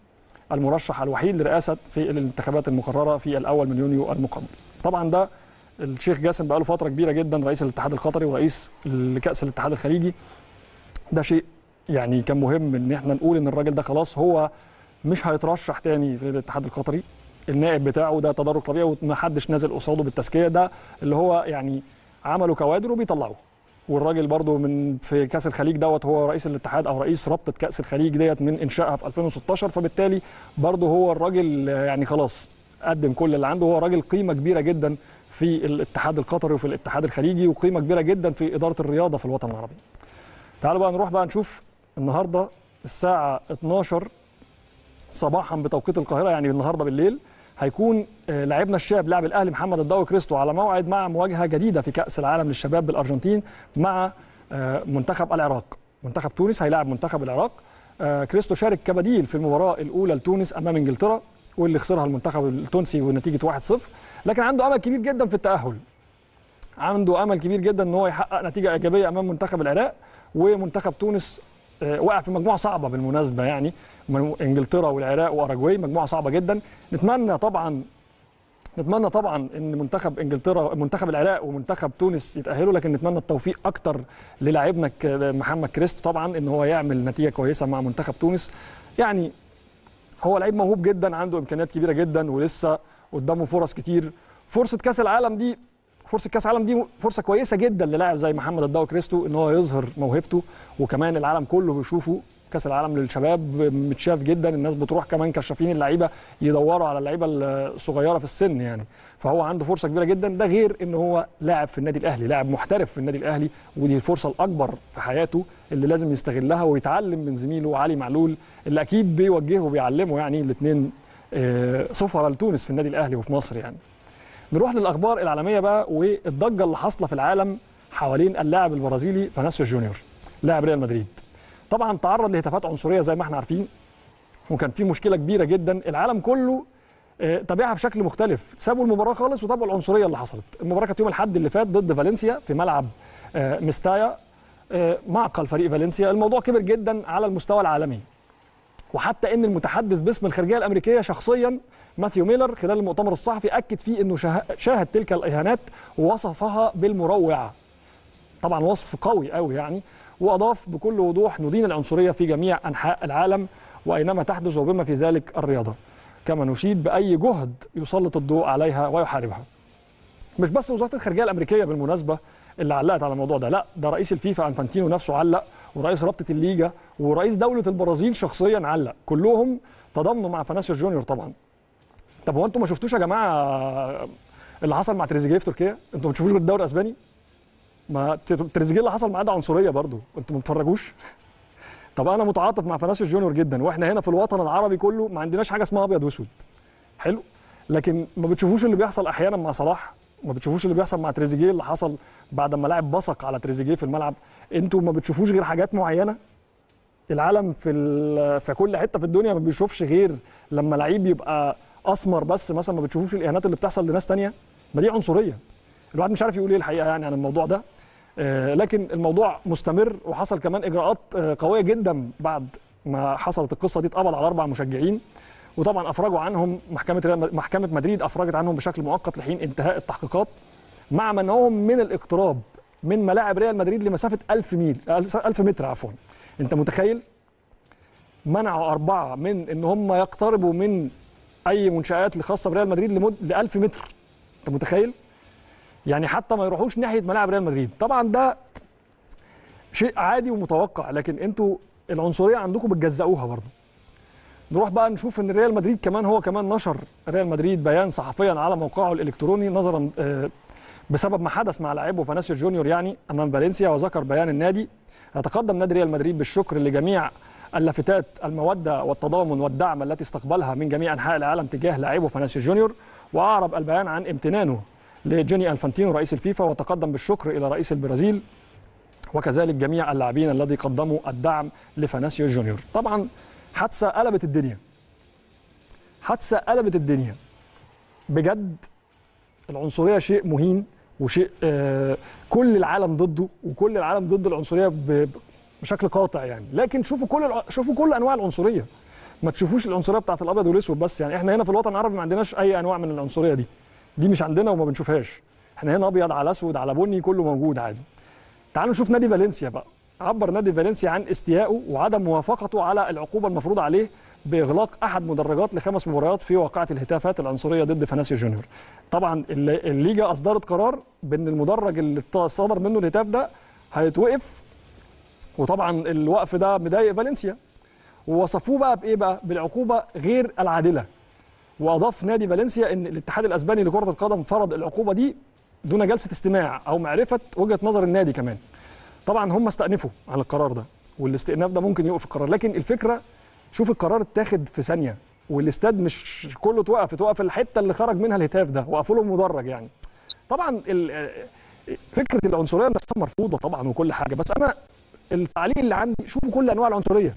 المرشح الوحيد لرئاسه في الانتخابات المقرره في الاول من يونيو المقبل. طبعا ده الشيخ جاسم بقى له فتره كبيره جدا رئيس الاتحاد القطري ورئيس كاس الاتحاد الخليجي. ده شيء يعني كان مهم ان احنا نقول ان الراجل ده خلاص هو مش هيترشح تاني في الاتحاد القطري. النائب بتاعه ده تدرج طبيعي وما حدش نازل قصاده بالتزكيه، ده اللي هو يعني عملوا كوادر وبيطلعوه. والراجل برضو من في كاس الخليج دوت هو رئيس الاتحاد او رئيس رابطه كاس الخليج ديت من انشائها في 2016، فبالتالي برضو هو الراجل يعني خلاص قدم كل اللي عنده. هو راجل قيمه كبيره جدا في الاتحاد القطري وفي الاتحاد الخليجي، وقيمه كبيره جدا في اداره الرياضه في الوطن العربي. تعالوا بقى نروح بقى نشوف النهارده الساعه 12 صباحا بتوقيت القاهره، يعني النهارده بالليل هيكون لاعبنا الشاب لاعب الاهلي محمد الضوي كريستو على موعد مع مواجهه جديده في كاس العالم للشباب بالارجنتين مع منتخب العراق. منتخب تونس هيلاعب منتخب العراق. كريستو شارك كبديل في المباراه الاولى لتونس امام انجلترا واللي خسرها المنتخب التونسي بنتيجه 1-0، لكن عنده امل كبير جدا في التاهل. عنده امل كبير جدا ان هو يحقق نتيجه ايجابيه امام منتخب العراق. ومنتخب تونس وقع في مجموعه صعبه بالمناسبه، يعني انجلترا والعراق واراجواي، مجموعه صعبه جدا. نتمنى طبعا ان منتخب العراق ومنتخب تونس يتاهلوا، لكن نتمنى التوفيق اكتر للاعبنا محمد كريستو طبعا ان هو يعمل نتيجه كويسه مع منتخب تونس. يعني هو لعيب موهوب جدا، عنده امكانيات كبيره جدا ولسه قدامه فرص كتير. فرصه كاس العالم دي فرصه كويسه جدا للاعب زي محمد الضوي كريستو ان هو يظهر موهبته، وكمان العالم كله بيشوفه. كاس العالم للشباب متشاف جدا، الناس بتروح كمان كشافين اللعيبه يدوروا على اللعيبه الصغيره في السن يعني، فهو عنده فرصه كبيره جدا. ده غير ان هو لاعب في النادي الاهلي، لاعب محترف في النادي الاهلي، ودي الفرصه الاكبر في حياته اللي لازم يستغلها ويتعلم من زميله علي معلول اللي اكيد بيوجهه وبيعلمه، يعني الاثنين سفراء لتونس في النادي الاهلي وفي مصر يعني. نروح للاخبار العالميه بقى والضجه اللي حاصله في العالم حوالين اللاعب البرازيلي فينيسيوس جونيور لاعب ريال مدريد. طبعا تعرض لهتافات عنصريه زي ما احنا عارفين، وكان في مشكله كبيره جدا العالم كله تابعها بشكل مختلف. سابوا المباراه خالص وتابعوا العنصريه اللي حصلت. المباراه كانت يوم الاحد اللي فات ضد فالنسيا في ملعب ميستايا، معقل فريق فالنسيا. الموضوع كبر جدا على المستوى العالمي، وحتى ان المتحدث باسم الخارجيه الامريكيه شخصيا ماثيو ميلر خلال المؤتمر الصحفي اكد فيه انه شاهد تلك الاهانات ووصفها بالمروعه. طبعا وصف قوي قوي يعني، واضاف بكل وضوح ندين العنصريه في جميع انحاء العالم واينما تحدث وبما في ذلك الرياضه، كما نشيد باي جهد يسلط الضوء عليها ويحاربها. مش بس وزاره الخارجيه الامريكيه بالمناسبه اللي علقت على الموضوع ده، لا ده رئيس الفيفا انفانتينو نفسه علق، ورئيس رابطه الليجا، ورئيس دوله البرازيل شخصيا علق، كلهم تضامنوا مع فينيسيوس جونيور طبعا. طب هو انتم ما شفتوش يا جماعه اللي حصل مع تريزيجيه في تركيا؟ انتم ما بتشوفوش غير الدوري الاسباني؟ ما تريزيجيه اللي حصل معاه ده عنصريه برضه، انتم ما بتتفرجوش؟ طب انا متعاطف مع فينيسيوس جونيور جدا، واحنا هنا في الوطن العربي كله ما عندناش حاجه اسمها ابيض واسود. حلو؟ لكن ما بتشوفوش اللي بيحصل احيانا مع صلاح؟ ما بتشوفوش اللي بيحصل مع تريزيجيه اللي حصل بعد ما لاعب بصق على تريزيجيه في الملعب؟ انتوا ما بتشوفوش غير حاجات معينه؟ العالم في كل حته في الدنيا ما بيشوفش غير لما لعيب يبقى اسمر بس مثلا، ما بتشوفوش الاهانات اللي بتحصل لناس ثانيه؟ ما دي عنصريه. الواحد مش عارف يقول ايه الحقيقه يعني عن الموضوع ده. لكن الموضوع مستمر، وحصل كمان اجراءات قويه جدا بعد ما حصلت القصه دي. اتقبض على 4 مشجعين، وطبعا افرجوا عنهم محكمه مدريد افرجت عنهم بشكل مؤقت لحين انتهاء التحقيقات، مع منعهم من الاقتراب من ملاعب ريال مدريد لمسافه 1000 متر عفوا. انت متخيل؟ منعوا 4 من ان هم يقتربوا من اي منشآت خاصه بريال مدريد ل 1000 متر. انت متخيل؟ يعني حتى ما يروحوش ناحيه ملاعب ريال مدريد. طبعا ده شيء عادي ومتوقع، لكن انتوا العنصريه عندكم بتجزئوها برضه. نروح بقى نشوف ان ريال مدريد كمان هو كمان نشر ريال مدريد بيان صحفيا على موقعه الالكتروني نظرا بسبب ما حدث مع لاعبه فينيسيوس جونيور يعني امام فالنسيا. وذكر بيان النادي: يتقدم نادي ريال مدريد بالشكر لجميع اللافتات الموده والتضامن والدعم التي استقبلها من جميع انحاء العالم تجاه لاعبه فينيسيوس جونيور. واعرب البيان عن امتنانه لجيني انفانتينو رئيس الفيفا، وتقدم بالشكر الى رئيس البرازيل وكذلك جميع اللاعبين الذي قدموا الدعم لفينيسيوس جونيور. طبعا حادثه قلبت الدنيا، حادثه قلبت الدنيا بجد. العنصريه شيء مهين وشيء كل العالم ضده، وكل العالم ضد العنصريه بشكل قاطع يعني. لكن شوفوا كل انواع العنصريه، ما تشوفوش العنصريه بتاعت الابيض والاسود بس، يعني احنا هنا في الوطن العربي ما عندناش اي انواع من العنصريه دي مش عندنا وما بنشوفهاش. احنا هنا ابيض على اسود على بني كله موجود عادي. تعالوا نشوف نادي فالنسيا بقى. عبر نادي فالنسيا عن استيائه وعدم موافقته على العقوبه المفروضه عليه باغلاق احد مدرجات ل5 مباريات في واقعه الهتافات العنصريه ضد فينيسيوس جونيور. طبعا الليجا اصدرت قرار بان المدرج اللي صدر منه الهتاف ده هيتوقف، وطبعا الوقف ده مضايق فالنسيا، ووصفوه بقى بايه بقى؟ بالعقوبه غير العادله. واضاف نادي فالنسيا ان الاتحاد الاسباني لكره القدم فرض العقوبه دي دون جلسه استماع او معرفه وجهه نظر النادي كمان. طبعا هم استأنفوا على القرار ده، والاستئناف ده ممكن يوقف القرار، لكن الفكره شوف القرار اتاخد في ثانيه، والاستاد مش كله توقف الحته اللي خرج منها الهتاف ده، وقفوا له مدرج يعني. طبعا فكره العنصريه نفسها مرفوضه طبعا وكل حاجه، بس انا التعليق اللي عندي شوفوا كل انواع العنصريه.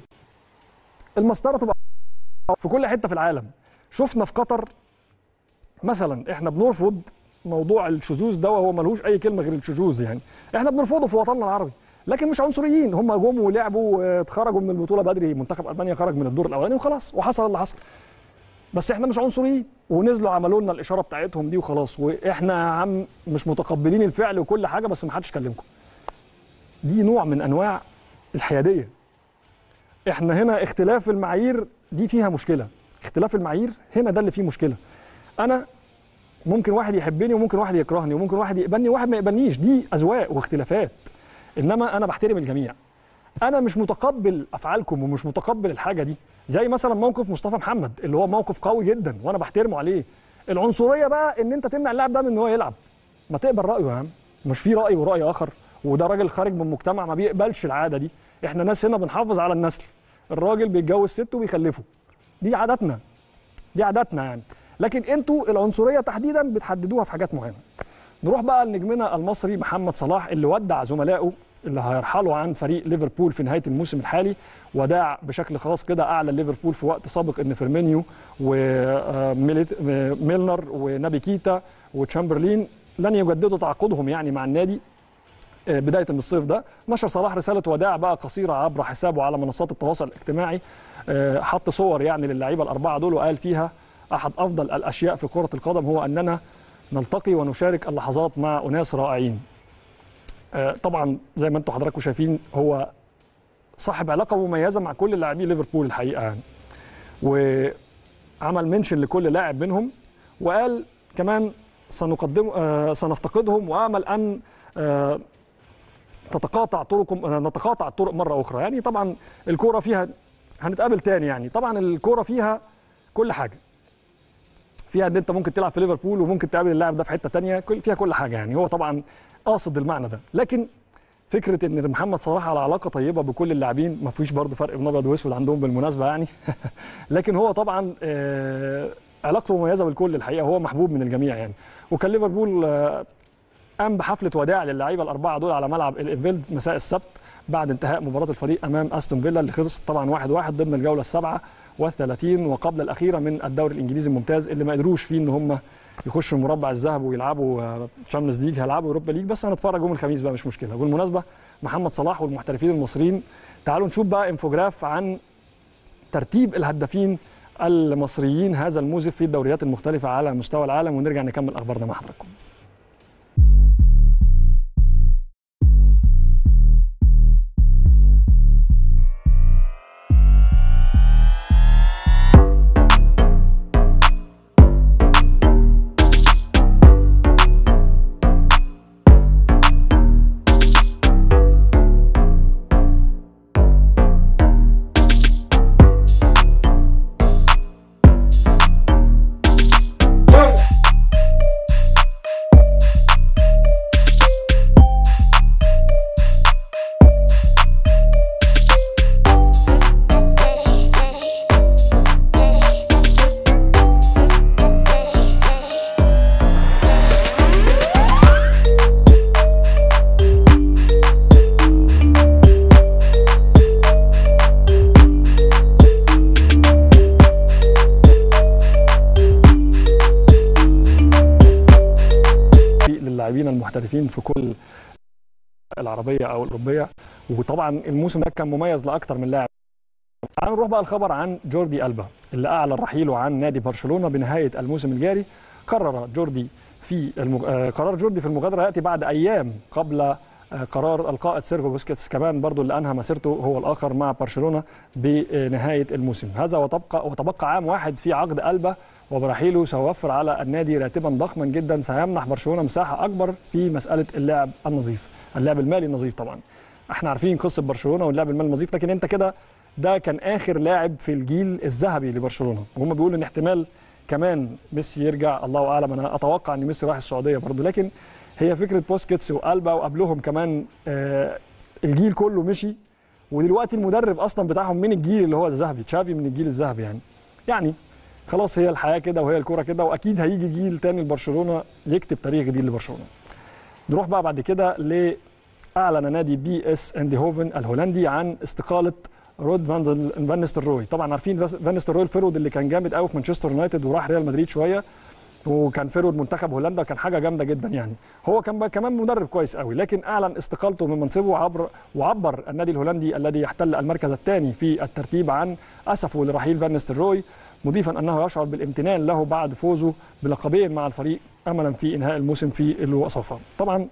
المسطره تبقى في كل حته في العالم. شفنا في قطر مثلا احنا بنرفض موضوع الشذوذ ده، وهو ملهوش اي كلمه غير الشذوذ، يعني احنا بنرفضه في وطننا العربي، لكن مش عنصريين. هم جم ولعبوا اتخرجوا من البطوله بدري، منتخب المانيا خرج من الدور الاولاني وخلاص، وحصل اللي حصل. بس احنا مش عنصريين، ونزلوا عملوا لنا الاشاره بتاعتهم دي وخلاص، واحنا يا عم مش متقبلين الفعل وكل حاجه، بس ما حدش كلمكم. دي نوع من انواع الحياديه. احنا هنا اختلاف المعايير دي فيها مشكله، اختلاف المعايير هنا ده اللي فيه مشكله. انا ممكن واحد يحبني وممكن واحد يكرهني وممكن واحد يقبلني وواحد ما يقبلنيش، دي اذواق واختلافات، انما انا بحترم الجميع. انا مش متقبل افعالكم ومش متقبل الحاجه دي، زي مثلا موقف مصطفى محمد اللي هو موقف قوي جدا وانا بحترمه عليه. العنصريه بقى ان انت تمنع اللاعب ده من ان هو يلعب، ما تقبل رايه يا عم، مش في راي وراي اخر، وده راجل خارج من مجتمع ما بيقبلش العاده دي. احنا ناس هنا بنحافظ على النسل، الراجل بيتجوز ست وبيخلفه، دي عاداتنا، دي عاداتنا يعني. لكن انتوا العنصريه تحديدا بتحددوها في حاجات معينه. نروح بقى لنجمنا المصري محمد صلاح اللي ودع زملائه اللي هيرحلوا عن فريق ليفربول في نهايه الموسم الحالي، وداع بشكل خاص كده. اعلن ليفربول في وقت سابق ان فيرمينيو وميلنر ونابي كيتا وتشامبرلين لن يجددوا تعاقدهم يعني مع النادي بدايه من الصيف ده. نشر صلاح رساله وداع بقى قصيره عبر حسابه على منصات التواصل الاجتماعي، حط صور يعني للعيبه الاربعه دول، وقال فيها: احد افضل الاشياء في كره القدم هو اننا نلتقي ونشارك اللحظات مع اناس رائعين. طبعا زي ما انتم حضراتكم شايفين هو صاحب علاقه مميزه مع كل لاعبي ليفربول الحقيقه يعني، وعمل منشن لكل لاعب منهم، وقال كمان سنفتقدهم وامل ان نتقاطع الطرق مره اخرى. يعني طبعا الكوره فيها هنتقابل تاني، يعني طبعا الكوره فيها كل حاجه، فيها ان انت ممكن تلعب في ليفربول وممكن تقابل اللاعب ده في حته ثانيه، فيها كل حاجه يعني. هو طبعا قاصد المعنى ده، لكن فكره ان محمد صلاح على علاقه طيبه بكل اللاعبين، ما فيش برضه فرق بين ابيض واسود عندهم بالمناسبه يعني لكن هو طبعا علاقته مميزه بالكل الحقيقه، هو محبوب من الجميع يعني. وكان ليفربول قام بحفله وداع للعيبه الاربعه دول على ملعب الانفيلد مساء السبت بعد انتهاء مباراه الفريق امام استون فيلا اللي خلصت طبعا 1-1 ضمن الجوله ال37 وقبل الاخيره من الدوري الانجليزي الممتاز، اللي ما قدروش فيه ان هم يخشوا المربع الذهبي ويلعبوا تشامبيونز ليج، هيلعبوا اوروبا ليج، بس هنتفرج يوم الخميس بقى مش مشكله. وبالمناسبه محمد صلاح والمحترفين المصريين، تعالوا نشوف بقى انفوجراف عن ترتيب الهدافين المصريين هذا الموسم في الدوريات المختلفه على مستوى العالم، ونرجع نكمل اخبارنا مع حضراتكم. المحترفين في كل العربيه او الاوروبيه، وطبعا الموسم ده كان مميز لاكثر من لاعب. تعالوا نروح بقى الخبر عن جوردي ألبا اللي اعلن رحيله عن نادي برشلونه بنهايه الموسم الجاري. قرار جوردي في المغادره ياتي بعد ايام قبل قرار القائد سيرجيو بوسكيتس كمان برضو اللي انهى مسيرته هو الاخر مع برشلونه بنهايه الموسم هذا. وتبقى عام واحد في عقد ألبا، وبرحيله سيوفر على النادي راتبا ضخما جدا سيمنح برشلونه مساحه اكبر في مساله اللعب النظيف، اللعب المالي النظيف. طبعا احنا عارفين قصه برشلونه واللعب المالي النظيف، لكن انت كده ده كان اخر لاعب في الجيل الذهبي لبرشلونه، وهم بيقولوا ان احتمال كمان ميسي يرجع، الله اعلم. انا اتوقع ان ميسي راح السعوديه برضه، لكن هي فكره بوسكيتس وألبا وقبلهم كمان الجيل كله مشي، ودلوقتي المدرب اصلا بتاعهم من الجيل اللي هو الذهبي، تشافي من الجيل الذهبي يعني خلاص هي الحياه كده وهي الكوره كده، واكيد هيجي جيل تاني لبرشلونه يكتب تاريخ جديد لبرشلونه. نروح بقى بعد كده اعلن نادي بي اس اندهوفن الهولندي عن استقاله رود فان نيستلروي. طبعا عارفين فان نيستلروي الفيرود اللي كان جامد قوي في مانشستر يونايتد وراح ريال مدريد شويه، وكان فيرود منتخب هولندا، كان حاجه جامده جدا يعني. هو كان كمان مدرب كويس قوي، لكن اعلن استقالته من منصبه وعبر النادي الهولندي الذي يحتل المركز الثاني في الترتيب عن اسفه لرحيل فان نيستلروي، مضيفا انه يشعر بالامتنان له بعد فوزه بلقبين مع الفريق املا في انهاء الموسم في الوصفه. طبعا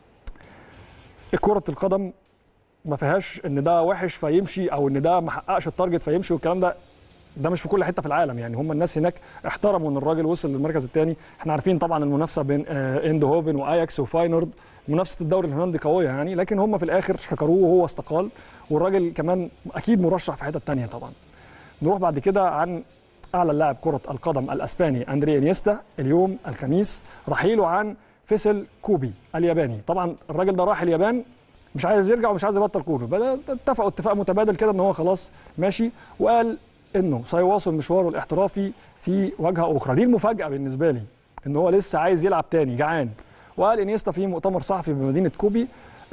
كرة القدم ما فيهاش ان ده وحش فيمشي او ان ده ما حققش التارجت فيمشي، والكلام ده مش في كل حته في العالم يعني. هم الناس هناك احترموا ان الراجل وصل للمركز الثاني. احنا عارفين طبعا المنافسه بين اندهوفن واياكس وفاينورد، منافسه الدوري الهولندي قويه يعني، لكن هم في الاخر شكروه وهو استقال، والراجل كمان اكيد مرشح في حته ثانيه طبعا. نروح بعد كده عن اعلى لاعب كره القدم الاسباني اندريا انيستا اليوم الخميس رحيله عن فيسل كوبي الياباني. طبعا الراجل ده راح اليابان مش عايز يرجع ومش عايز يبطل كوره، اتفقوا اتفاق متبادل كده ان هو خلاص ماشي، وقال انه سيواصل مشواره الاحترافي في واجهه اخرى. دي المفاجاه بالنسبه لي ان هو لسه عايز يلعب تاني جعان. وقال انيستا في مؤتمر صحفي بمدينه كوبي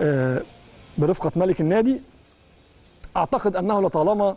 برفقه ملك النادي: اعتقد انه لطالما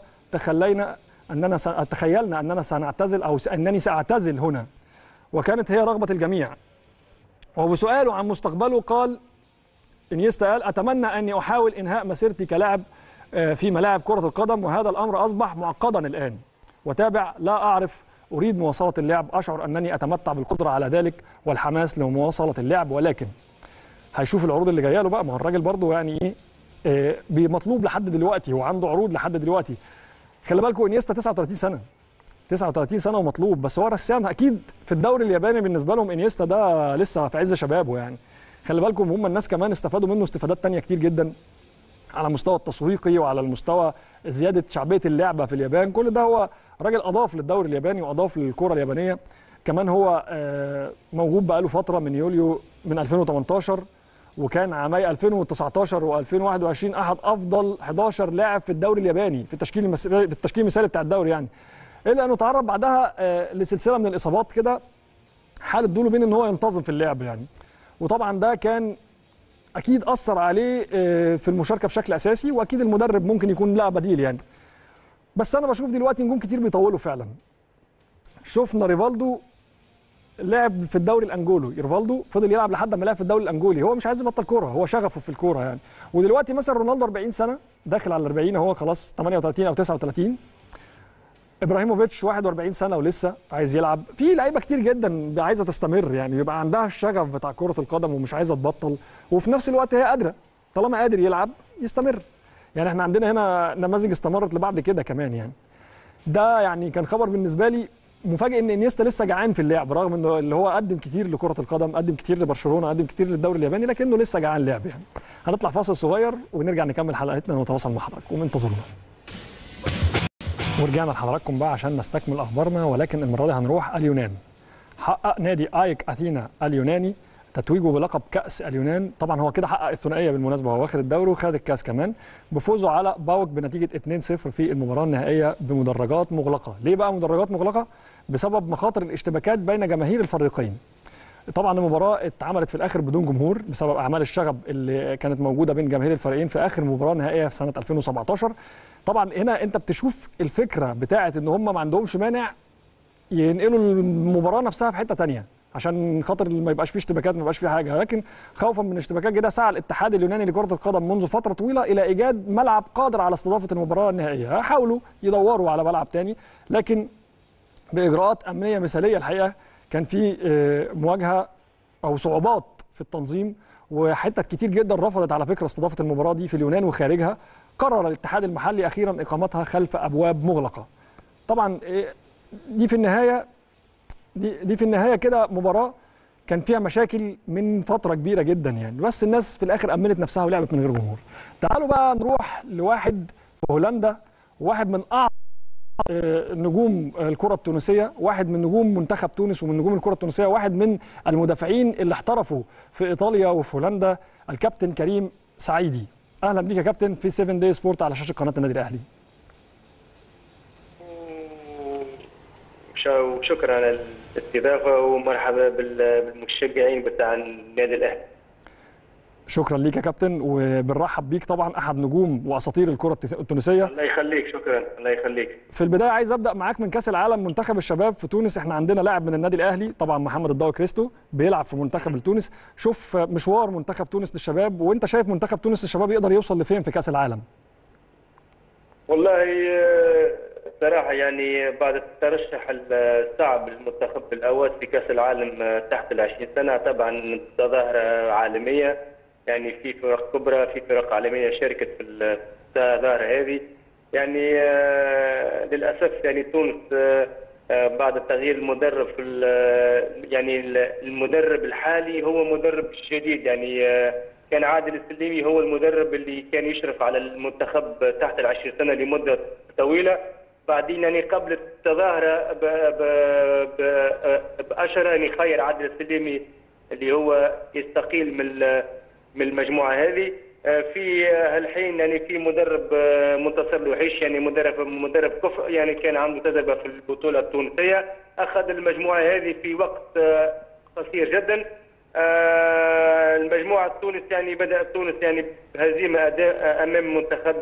تخيلنا اننا سنعتزل او انني ساعتزل هنا، وكانت هي رغبه الجميع. وبسؤاله عن مستقبله قال انيستا قال: اتمنى اني احاول انهاء مسيرتي كلاعب في ملاعب كرة القدم، وهذا الامر اصبح معقدا الان. وتابع: لا اعرف، اريد مواصلة اللعب، اشعر انني اتمتع بالقدرة على ذلك والحماس لمواصلة اللعب، ولكن هيشوف العروض اللي جايه له بقى. ما هو الراجل برضه يعني ايه مطلوب لحد دلوقتي، هو عنده عروض لحد دلوقتي. خلي بالكم انيستا 39 سنه ومطلوب، بس هو رسام اكيد في الدوري الياباني بالنسبه لهم انيستا ده لسه في عز شبابه يعني. خلي بالكم هم الناس كمان استفادوا منه استفادات تانية كتير جدا على المستوى التسويقي وعلى المستوى زياده شعبيه اللعبه في اليابان. كل ده هو راجل اضاف للدوري الياباني واضاف للكره اليابانيه. كمان هو موجود بقاله فتره من يوليو من 2018، وكان عامي 2019 و2021 احد افضل 11 لاعب في الدوري الياباني في التشكيل المثالي بتاع الدوري يعني. الا انه تعرض بعدها لسلسله من الاصابات كده حالت دونه بين ان هو ينتظم في اللعب يعني. وطبعا ده كان اكيد اثر عليه في المشاركه بشكل اساسي، واكيد المدرب ممكن يكون له بديل يعني. بس انا بشوف دلوقتي نجوم كتير بيطولوا فعلا. شفنا ريفالدو لعب في الدوري الانجولي، ريفالدو فضل يلعب لحد ما لعب في الدوري الانجولي، هو مش عايز يبطل كوره، هو شغفه في الكوره يعني. ودلوقتي مثلا رونالدو 40 سنه داخل على 40، هو خلاص 38 او 39. ابراهيموفيتش 41 سنه ولسه عايز يلعب. في لعيبه كتير جدا عايزه تستمر يعني، يبقى عندها الشغف بتاع كره القدم ومش عايزه تبطل، وفي نفس الوقت هي قادره طالما قادر يلعب يستمر يعني. احنا عندنا هنا نماذج استمرت لبعد كده كمان يعني. ده يعني كان خبر بالنسبه لي مفاجئ ان انيستا لسه جعان في اللعب، رغم انه اللي هو قدم كتير لكره القدم، قدم كتير لبرشلونه، قدم كتير للدوري الياباني، لكنه لسه جعان لعب يعني. هنطلع فاصل صغير ونرجع نكمل حلقتنا ونتواصل مع حضراتكم، انتظرونا. ورجعنا لحضراتكم بقى عشان نستكمل اخبارنا، ولكن المره دي هنروح اليونان. حقق نادي ايك اثينا اليوناني تتويجه بلقب كاس اليونان. طبعا هو كده حقق الثنائيه بالمناسبه، هو واخد الدوري وخد الكاس كمان، بفوزه على باوك بنتيجه 2-0 في المباراه النهائيه بمدرجات مغلقه. ليه بقى مدرجات مغلقه؟ بسبب مخاطر الاشتباكات بين جماهير الفريقين. طبعا المباراه اتعملت في الاخر بدون جمهور بسبب اعمال الشغب اللي كانت موجوده بين جماهير الفريقين في اخر مباراه نهائيه في سنه 2017. طبعا هنا انت بتشوف الفكره بتاعه ان هم ما عندهمش مانع ينقلوا المباراه نفسها في حته ثانيه. عشان خاطر ما يبقاش فيه اشتباكات، ما يبقاش فيه حاجه، لكن خوفا من اشتباكات كده سعى الاتحاد اليوناني لكره القدم منذ فتره طويله الى ايجاد ملعب قادر على استضافه المباراه النهائيه. حاولوا يدوروا على ملعب تاني، لكن باجراءات امنيه مثاليه الحقيقه كان في مواجهه او صعوبات في التنظيم، وحتت كتير جدا رفضت على فكره استضافه المباراه دي في اليونان وخارجها. قرر الاتحاد المحلي اخيرا اقامتها خلف ابواب مغلقه. طبعا دي في النهايه كده مباراه كان فيها مشاكل من فتره كبيره جدا يعني، بس الناس في الاخر امنت نفسها ولعبت من غير جمهور. تعالوا بقى نروح لواحد في هولندا، واحد من اعظم نجوم الكره التونسيه، واحد من نجوم منتخب تونس ومن نجوم الكره التونسيه، واحد من المدافعين اللي احترفوا في ايطاليا وفي هولندا، الكابتن كريم سعيدي. اهلا بيك يا كابتن في 7 داي سبورت على شاشه قناه النادي الاهلي. وشكرا على الاستضافه ومرحبا بالمشجعين بتاع النادي الاهلي. شكرا ليك يا كابتن، وبنرحب بيك طبعا احد نجوم واساطير الكره التونسيه. الله يخليك، شكرا. الله يخليك. في البدايه عايز ابدا معاك من كاس العالم منتخب الشباب في تونس. احنا عندنا لاعب من النادي الاهلي طبعا محمد الضوي كريستو بيلعب في منتخب تونس. شوف مشوار منتخب تونس للشباب، وانت شايف منتخب تونس للشباب يقدر يوصل لفين في كاس العالم؟ والله صراحه يعني بعد الترشح الصعب للمنتخب الاول في كاس العالم تحت ال20 سنه، طبعا تظاهره عالميه يعني، في فرق كبرى، في فرق عالميه شاركت في التظاهره هذه يعني. للاسف يعني تونس بعد تغيير المدرب في يعني المدرب الحالي هو مدرب جديد يعني. كان عادل السليمي هو المدرب اللي كان يشرف على المنتخب تحت ال20 سنه لمده طويله. بعدين يعني قبل التظاهره باشهر يعني خير عادل السليمي اللي هو يستقيل من المجموعه هذه. في هالحين يعني في مدرب منتصر الوحيش يعني مدرب كفء يعني، كان عنده تجربه في البطوله التونسيه، اخذ المجموعه هذه في وقت قصير جدا. المجموعه التونس يعني بدات تونس يعني بهزيمه امام منتخب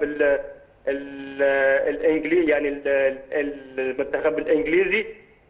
الانجليزي يعني المنتخب الانجليزي.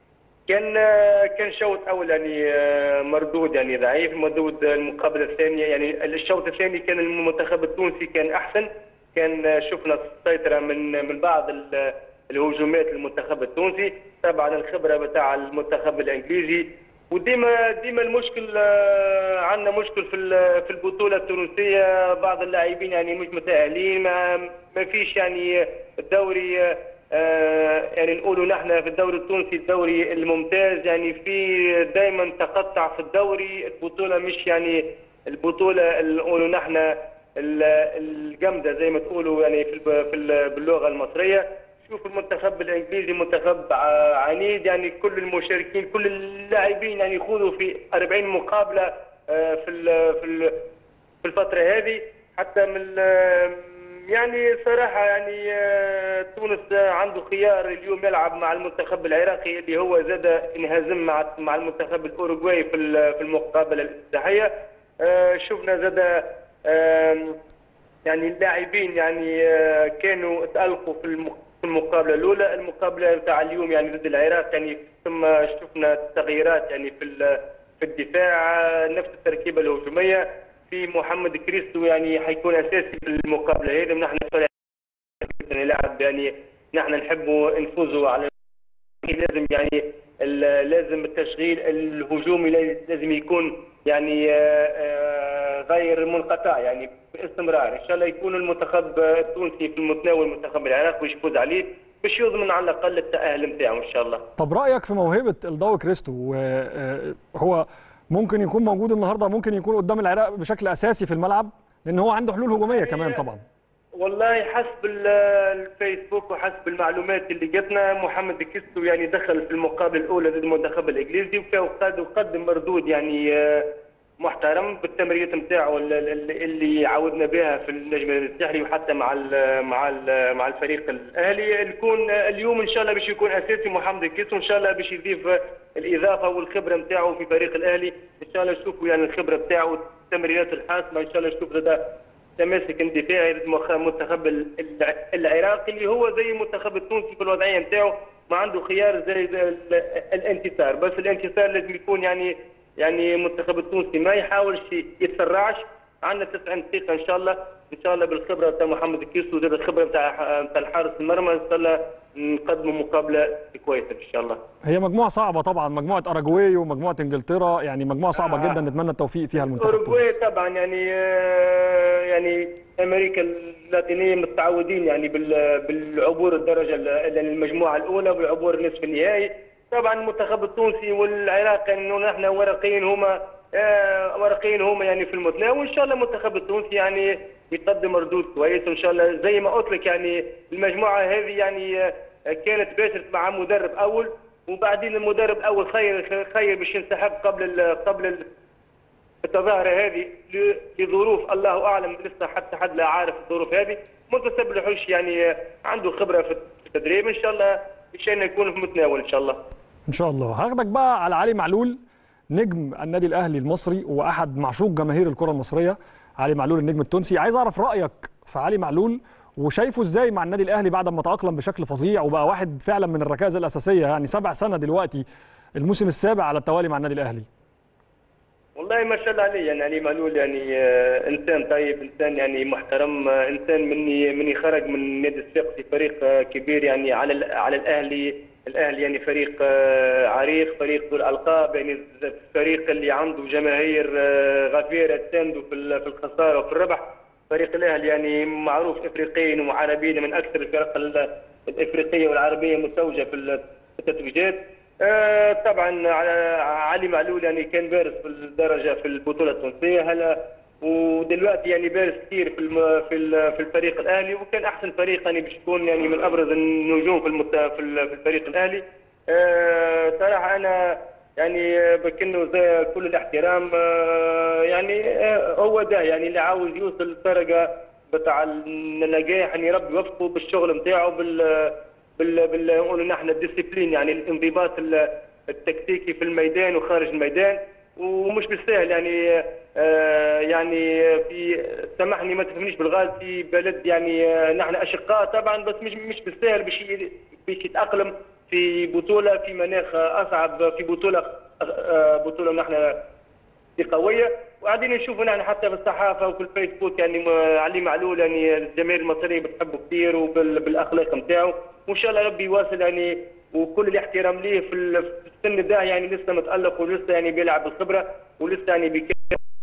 كان شوط اول يعني مردود يعني ضعيف، مردود المقابله الثانيه يعني الشوط الثاني كان المنتخب التونسي كان احسن، كان شفنا السيطره من بعض الهجومات للمنتخب التونسي. طبعا الخبره بتاع المنتخب الانجليزي، وديما المشكل عندنا مشكل في البطوله التونسيه، بعض اللاعبين يعني مش متاهلين، ما فيش يعني الدوري يعني نقولوا نحن في الدوري التونسي الدوري الممتاز يعني، في دائما تقطع في الدوري، البطوله مش يعني البطوله اللي نقولوا نحن الجامده زي ما تقولوا يعني باللغه المصريه. شوف المنتخب الانجليزي منتخب عنيد يعني، كل المشاركين كل اللاعبين يعني يخوضوا في 40 مقابله في الفتره هذه. حتى من يعني صراحه يعني تونس عنده خيار اليوم يلعب مع المنتخب العراقي اللي هو زاد انهزم مع المنتخب الاوروغواي في المقابله الافتتاحيه. شفنا زاد يعني اللاعبين يعني كانوا تألقوا في المقابله الاولى. المقابله تاع اليوم يعني ضد العراق يعني ثم شفنا تغييرات يعني في الدفاع، نفس التركيبه الهجوميه. في محمد كريستو يعني حيكون اساسي في المقابله هذه. نحن لاعب يعني نحن نحبوا نفوزوا على، لازم يعني لازم التشغيل الهجومي لازم يكون يعني غير منقطع يعني باستمرار. ان شاء الله يكون المنتخب التونسي في المتناول منتخب العراق ويفوز عليه باش يضمن على الاقل التاهل نتاعو ان شاء الله. طب رايك في موهبه الضوي كريستو؟ هو ممكن يكون موجود النهارده، ممكن يكون قدام العراق بشكل اساسي في الملعب، لان هو عنده حلول هجوميه كمان طبعا. والله حسب الفيسبوك وحسب المعلومات اللي جاتنا محمد كريستو يعني دخل في المقابله الاولى ضد المنتخب الانجليزي وقدم مردود يعني محترم بالتمريرات نتاعو اللي عودنا بها في النجم الساحلي وحتى مع الفريق الاهلي. يكون اليوم ان شاء الله باش يكون اساسي محمد كريستو، ان شاء الله باش يضيف الاضافه والخبره نتاعو في فريق الاهلي. ان شاء الله نشوفوا يعني الخبره نتاعو التمريرات الحاسمه، ان شاء الله نشوف زاد تماسك اندفاعي المنتخب العراقي اللي هو زي المنتخب التونسي في الوضعيه نتاعو، ما عنده خيار زي الانتصار، بس الانتصار لازم يكون يعني يعني المنتخب التونسي ما يحاولش يتسرعش. عندنا 90 دقيقه ان شاء الله، ان شاء الله بالخبره بتاع محمد الكيسو وزاد الخبره بتاع الحارس المرمى ان شاء الله نقدموا مقابله كويسه ان شاء الله. هي مجموعه صعبه طبعا، مجموعه اراجواي ومجموعه انجلترا، يعني مجموعه صعبه جدا، نتمنى التوفيق فيها المنتخب اوروجواي التونسي. طبعا يعني امريكا اللاتينيه متعودين يعني بالعبور الدرجه المجموعه الاولى والعبور نصف النهائي. طبعا المنتخب التونسي والعراق انه نحن ورقيين هما يعني في المتناول، وان شاء الله المنتخب التونسي يعني يقدم مردود كويس وان شاء الله. زي ما قلت لك يعني المجموعه هذه يعني كانت باشرت مع مدرب اول، وبعدين المدرب اول خير باش ينسحب قبل التظاهره هذه لظروف الله اعلم، لسه حتى حد لا عارف الظروف هذه. منتسب الحوش يعني عنده خبره في التدريب، ان شاء الله شيء يكون في المتناول ان شاء الله. ان شاء الله. هاخدك بقى على علي معلول نجم النادي الاهلي المصري واحد معشوق جماهير الكره المصريه. علي معلول النجم التونسي، عايز اعرف رايك في علي معلول وشايفه ازاي مع النادي الاهلي بعد ما تاقلم بشكل فظيع وبقى واحد فعلا من الركائز الاساسيه، يعني 7 سنة دلوقتي، الموسم السابع على التوالي مع النادي الاهلي. والله ما شاء الله عليه، يعني علي معلول يعني انسان طيب، انسان يعني محترم، انسان مني خرج من نادي الصفاقسي فريق كبير يعني على الاهلي يعني فريق عريق، فريق ذو الالقاب، يعني فريق اللي عنده جماهير غفيره تسانده في الخساره وفي الربح. فريق الاهلي يعني معروف افريقيا وعربيا، من اكثر الفرق الافريقيه والعربيه متوجه في التتويجات. طبعا علي معلول يعني كان بارز في الدرجه في البطوله التونسيه هلا، ودلوقتي يعني بارز كثير في الفريق الاهلي، وكان احسن فريق يعني باش يكون يعني من ابرز النجوم في الفريق الاهلي. صراحه انا يعني بكنه زي كل الاحترام، يعني هو ده يعني اللي عاوز يوصل للدرجه بتاع النجاح، يعني ربي يوفقه بالشغل نتاعو نقولوا نحن الديسيبلين، يعني الانضباط التكتيكي في الميدان وخارج الميدان، ومش بالسهل يعني. يعني في سامحني ما تفهمنيش بالغلط، في بلد يعني نحن اشقاء طبعا، بس مش بالسهل باش يتاقلم في بطوله في مناخ اصعب، في بطوله نحن قويه. وقاعدين نشوفوا نحن حتى في الصحافه وفي الفيسبوك يعني علي معلول يعني الجماهير المصريه بتحبه كثير وبالاخلاق نتاعو، وان شاء الله ربي يواصل يعني، وكل الاحترام ليه في السن ده، يعني لسه متالق ولسه يعني بيلعب بالخبره ولسه يعني بيكمل،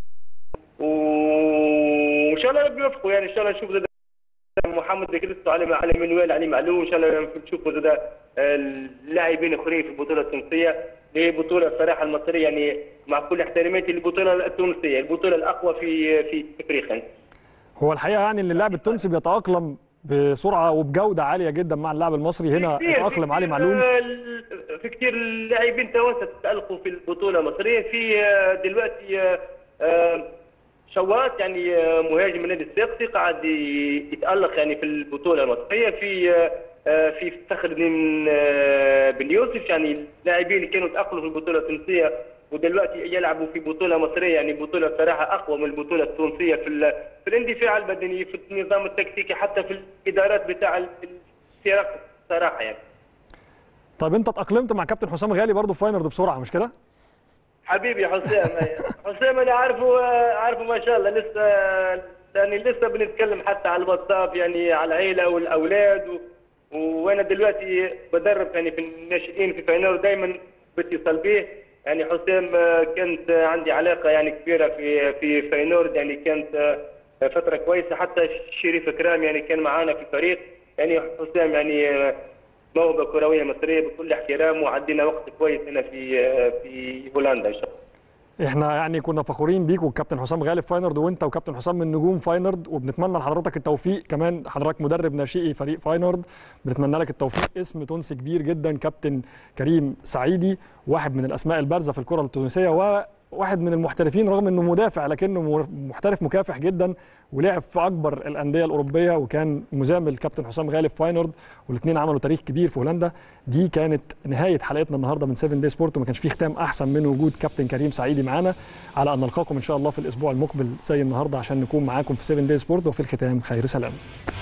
وان شاء الله ربي يوفقه. يعني ان شاء الله نشوف زاد محمد كريستو على منوال علي معلول، ان شاء الله نشوفوا زاد اللاعبين اخرين في البطوله التونسيه. هي بطوله صراحه المصريه يعني مع كل احتراماتي للبطوله التونسيه، البطوله الاقوى في افريقيا. هو الحقيقه يعني ان اللاعب التونسي بيتاقلم بسرعه وبجوده عاليه جدا مع اللاعب المصري. هنا اتاقلم علي معلول. في كثير لاعبين توانسه تالقوا في البطوله المصريه. في دلوقتي شواط يعني مهاجم النادي الصفاقسي قاعد يتالق يعني في البطوله المصريه. في فخر بن يوسف، يعني لاعبين اللي كانوا تاقلوا في البطوله التونسيه ودلوقتي يلعبوا في بطوله مصريه، يعني بطوله صراحه اقوى من البطوله التونسيه في الاندفاع البدني، في النظام التكتيكي، حتى في الادارات بتاع الفرق صراحه يعني. طيب انت اتاقلمت مع كابتن حسام غالي برضه في فاينورد بسرعه مش كده؟ حبيبي حسام انا عارفه ما شاء الله، لسه يعني لسه بنتكلم حتى على الواتساب يعني على العيله والاولاد وانا دلوقتي بدرب يعني في الناشئين في فاينورد، دائما باتصال به. يعني حسام كانت عندي علاقه يعني كبيره في فاينورد، يعني كانت فتره كويسه. حتى شريف كرام يعني كان معانا في الفريق. يعني حسام يعني موهبه كرويه مصريه بكل احترام، وعدينا وقت كويس هنا في هولندا ان شاء الله. احنا يعني كنا فخورين بيك والكابتن حسام غالي في فاينورد، وانت وكابتن حسام من نجوم فاينورد، وبنتمنى لحضرتك التوفيق. كمان حضرتك مدرب ناشئي فريق فاينورد، بنتمنى لك التوفيق. اسم تونسي كبير جدا كابتن كريم سعيدي، واحد من الاسماء البارزه في الكره التونسيه وواحد من المحترفين، رغم انه مدافع لكنه محترف مكافح جدا، ولعب في اكبر الانديه الاوروبيه، وكان مزامل كابتن حسام غالي في فاينورد، والاثنين عملوا تاريخ كبير في هولندا. دي كانت نهايه حلقتنا النهارده من 7 داي سبورت، وما كانش فيه ختام احسن من وجود كابتن كريم سعيدي معانا. على ان نلقاكم ان شاء الله في الاسبوع المقبل زي النهارده عشان نكون معاكم في 7 داي سبورت، وفي الختام خير سلام.